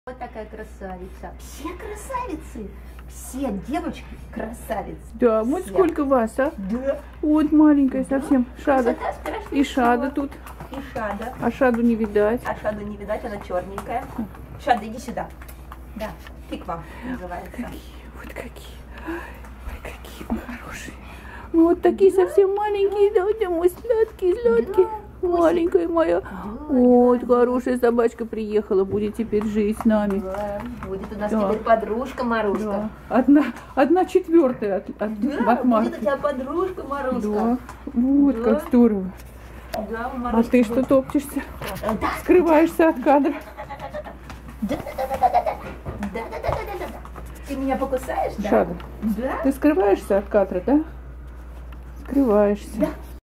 Вот такая красавица. Все красавицы. Все девочки красавицы. Да, вот все. сколько вас, а? Да. Вот маленькая совсем. Шада. И Шада всего. тут. И Шада. А Шаду не видать. А Шаду не видать, она черненькая. Шада, иди сюда. Да, тыква называется. Вот какие. Ой, какие мы хорошие. Мы вот такие совсем маленькие, да, мой сладкий. Маленькая моя. Вот, хорошая собачка приехала, будет теперь жить с нами. Да, будет у нас Да. теперь подружка Маруська. Да. Одна четвертая от Марки. Будет у тебя подружка Маруська. Да. Вот Да. как здорово. Да, у А Маруськи ты будет. что топчешься? Да. Скрываешься от кадра. Да. Ты меня покусаешь, да? Шада, Да? ты скрываешься от кадра, да? Скрываешься. Да.